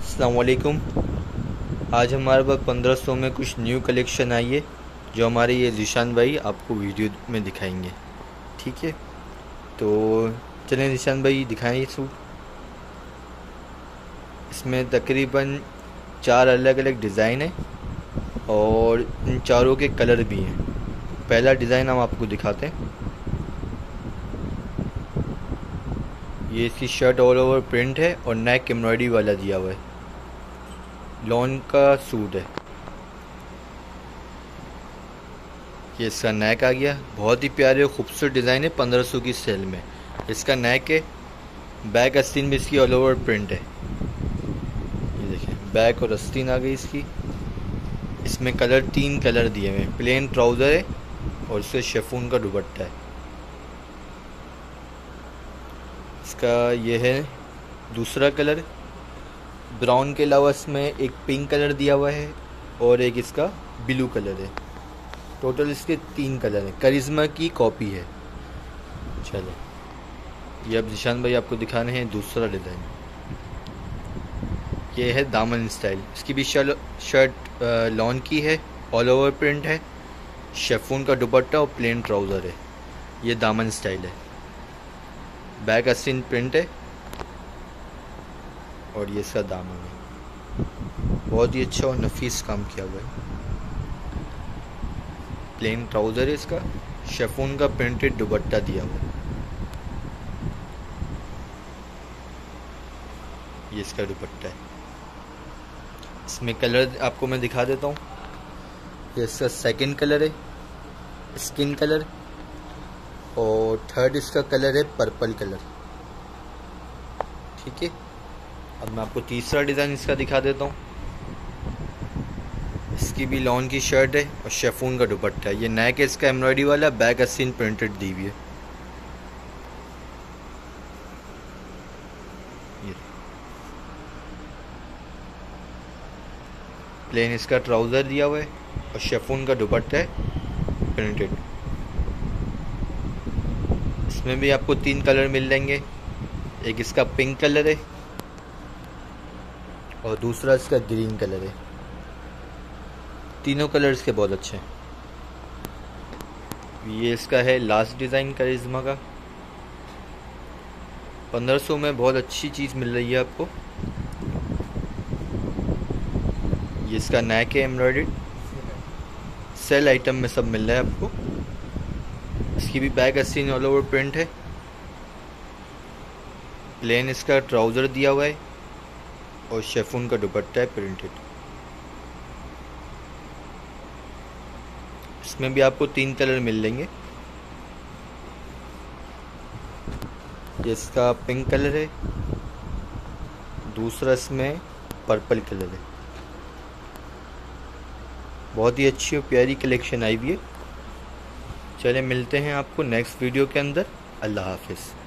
अस्सलाम वालेकुम। आज हमारे पास 1500 में कुछ न्यू कलेक्शन आई है जो हमारे ये ज़ीशान भाई आपको वीडियो में दिखाएंगे। ठीक है, तो चलें ज़ीशान भाई दिखाएं ये सूट। इसमें तकरीबन 4 अलग अलग डिज़ाइन है और इन चारों के कलर भी हैं। पहला डिज़ाइन हम आपको दिखाते हैं। ये इसकी शर्ट ऑल ओवर प्रिंट है और नेक एम्ब्रॉयडरी वाला दिया हुआ है। लॉन का सूट है। ये इसका नेक आ गया, बहुत ही प्यारे और खूबसूरत डिज़ाइन है 1500 की सेल में। इसका नेक है, बैक आस्तीन भी इसकी ऑल ओवर प्रिंट है। ये देखें, बैक और आस्तीन आ गई इसकी। इसमें कलर 3 कलर दिए हुए हैं। प्लेन ट्राउज़र है और इससे शिफॉन का दुपट्टा है। इसका ये है दूसरा कलर। ब्राउन के अलावा इसमें एक पिंक कलर दिया हुआ है और एक इसका ब्लू कलर है। टोटल इसके 3 कलर हैं। करिश्मा की कॉपी है। चलो ये अब ज़ीशान भाई आपको दिखाने हैं दूसरा डिज़ाइन। ये है दामन स्टाइल। इसकी भी शर्ट लॉन की है, ऑल ओवर प्रिंट है, शिफॉन का दुपट्टा और प्लेन ट्राउज़र है। ये दामन स्टाइल है। बैक आस्तीन प्रिंट है और ये इसका दामन है। बहुत ही अच्छा और नफीस काम किया हुआ है। प्लेन ट्राउज़र है इसका, शिफॉन का प्रिंटेड दुपट्टा दिया हुआ है। ये इसका दुपट्टा है। इसमें कलर आपको मैं दिखा देता हूँ। ये इसका सेकंड कलर है स्किन कलर और थर्ड इसका कलर है पर्पल कलर। ठीक है, अब मैं आपको तीसरा डिज़ाइन इसका दिखा देता हूँ। इसकी भी लॉन की शर्ट है और शिफॉन का दुपट्टा है। ये नेक है इसका एम्ब्रॉयडरी वाला, बैक आस्तीन प्रिंटेड दी हुई है। ये प्लेन इसका ट्राउज़र दिया हुआ है और शिफॉन का दुपट्टा है प्रिंटेड। इसमें भी आपको 3 कलर मिल जाएंगे। एक इसका पिंक कलर है और दूसरा इसका ग्रीन कलर है। तीनों कलर्स के बहुत अच्छे हैं। ये इसका है लास्ट डिज़ाइन करिश्मा का। 1500 में बहुत अच्छी चीज़ मिल रही है आपको। ये इसका नेक है एम्ब्रॉयडर्ड, सेल आइटम में सब मिल रहा है आपको। इसकी भी बैक आस्तीन ऑल ओवर प्रिंट है। प्लेन इसका ट्राउज़र दिया हुआ है और शिफॉन का दुपट्टा है प्रिंटेड। इसमें भी आपको 3 कलर मिल लेंगे। ये इसका पिंक कलर है, दूसरा इसमें पर्पल कलर है। बहुत ही अच्छी और प्यारी कलेक्शन आई हुई है। चले मिलते हैं आपको नेक्स्ट वीडियो के अंदर। अल्लाह हाफिज़।